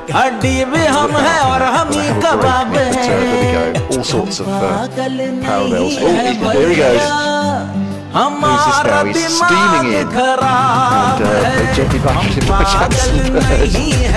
हड्डी भी हम है और हम ही कबाब है। All sorts of parallels. Oh, there he goes. हमारा He's steaming in. दिमाग खराब And they gently bashed him by Jackson Bird.